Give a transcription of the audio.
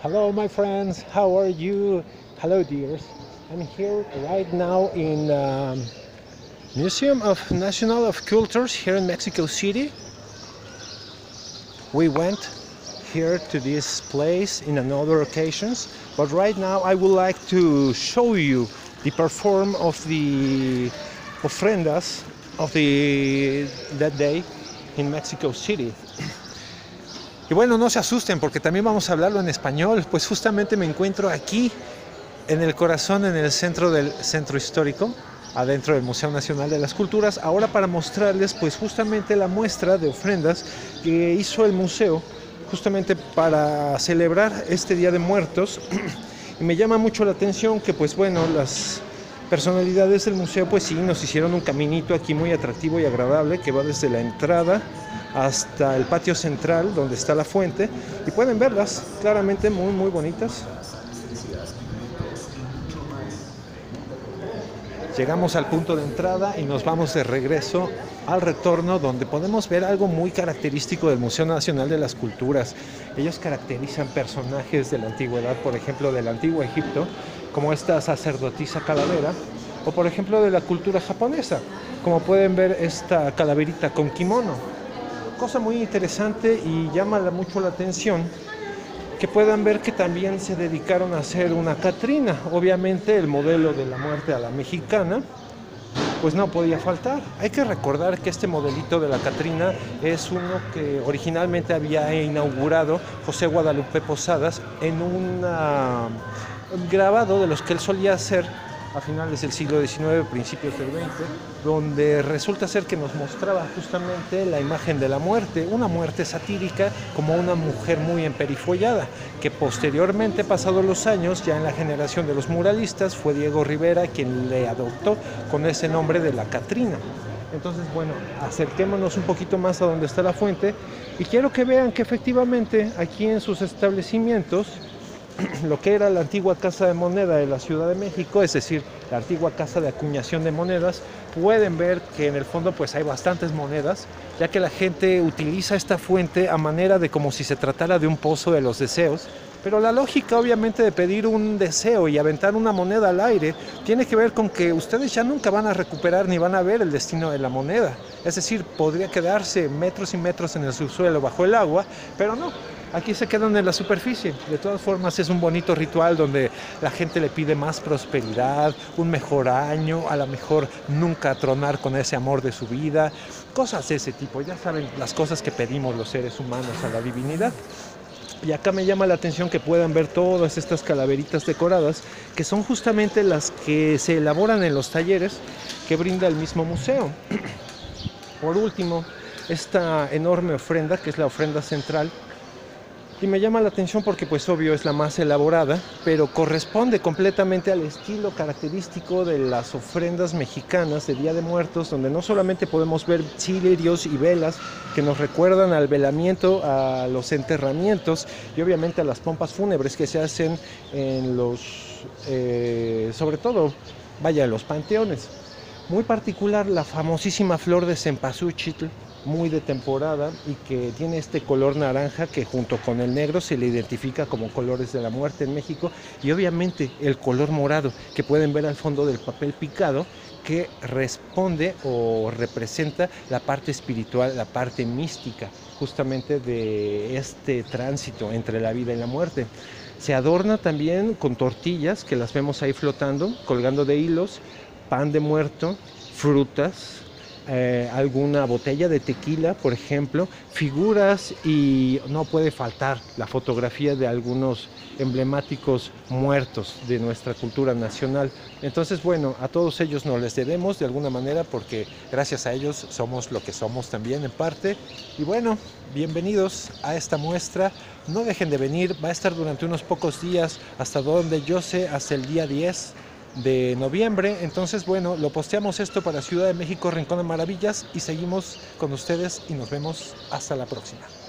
Hello, my friends. How are you? Hello, dears. I'm here right now in Museum of National of Cultures here in Mexico City. We went here to this place in another occasions, but right now I would like to show you the perform of the ofrendas of that day in Mexico City. Y bueno, no se asusten porque también vamos a hablarlo en español, pues justamente me encuentro aquí en el corazón, en el centro del centro histórico, adentro del Museo Nacional de las Culturas, ahora para mostrarles pues justamente la muestra de ofrendas que hizo el museo justamente para celebrar este Día de Muertos. Y me llama mucho la atención que pues bueno, las personalidades del museo pues sí nos hicieron un caminito aquí muy atractivo y agradable que va desde la entrada hasta el patio central donde está la fuente y pueden verlas claramente muy bonitas. Llegamos al punto de entrada y nos vamos de regreso al retorno donde podemos ver algo muy característico del Museo Nacional de las Culturas. Ellos caracterizan personajes de la antigüedad, por ejemplo del antiguo Egipto, como esta sacerdotisa calavera, o por ejemplo de la cultura japonesa, como pueden ver esta calaverita con kimono. Cosa muy interesante y llama mucho la atención que puedan ver que también se dedicaron a hacer una Catrina. Obviamente el modelo de la muerte a la mexicana pues no podía faltar. Hay que recordar que este modelito de la Catrina es uno que originalmente había inaugurado José Guadalupe Posadas en un grabado de los que él solía hacer a finales del siglo XIX, principios del XX, donde resulta ser que nos mostraba justamente la imagen de la muerte, una muerte satírica como una mujer muy emperifollada, que posteriormente, pasados los años, ya en la generación de los muralistas, fue Diego Rivera quien le adoptó con ese nombre de la Catrina. Entonces, bueno, acerquémonos un poquito más a donde está la fuente y quiero que vean que efectivamente aquí en sus establecimientos lo que era la antigua casa de moneda de la Ciudad de México, es decir, la antigua casa de acuñación de monedas, pueden ver que en el fondo pues hay bastantes monedas, ya que la gente utiliza esta fuente a manera de como si se tratara de un pozo de los deseos, pero la lógica obviamente de pedir un deseo y aventar una moneda al aire tiene que ver con que ustedes ya nunca van a recuperar ni van a ver el destino de la moneda, es decir, podría quedarse metros y metros en el subsuelo bajo el agua, pero no. Aquí se quedan en la superficie. De todas formas es un bonito ritual donde la gente le pide más prosperidad, un mejor año, a lo mejor nunca tronar con ese amor de su vida, cosas de ese tipo. Ya saben las cosas que pedimos los seres humanos a la divinidad. Y acá me llama la atención que puedan ver todas estas calaveritas decoradas, que son justamente las que se elaboran en los talleres que brinda el mismo museo. Por último, esta enorme ofrenda, que es la ofrenda central, y me llama la atención porque pues obvio es la más elaborada, pero corresponde completamente al estilo característico de las ofrendas mexicanas de Día de Muertos, donde no solamente podemos ver cirios y velas que nos recuerdan al velamiento, a los enterramientos y obviamente a las pompas fúnebres que se hacen en los, sobre todo, vaya, en los panteones. Muy particular la famosísima flor de cempasúchil, muy de temporada y que tiene este color naranja que junto con el negro se le identifica como colores de la muerte en México, y obviamente el color morado que pueden ver al fondo del papel picado, que responde o representa la parte espiritual, la parte mística justamente de este tránsito entre la vida y la muerte. Se adorna también con tortillas que las vemos ahí flotando, colgando de hilos, pan de muerto, frutas, alguna botella de tequila, por ejemplo, figuras, y no puede faltar la fotografía de algunos emblemáticos muertos de nuestra cultura nacional. Entonces, bueno, a todos ellos nos les debemos de alguna manera porque gracias a ellos somos lo que somos también en parte. Y bueno, bienvenidos a esta muestra. No dejen de venir, va a estar durante unos pocos días, hasta donde yo sé, hasta el día 10 de noviembre. Entonces, bueno, lo posteamos esto para Ciudad de México, Rincón de Maravillas, y seguimos con ustedes y nos vemos hasta la próxima.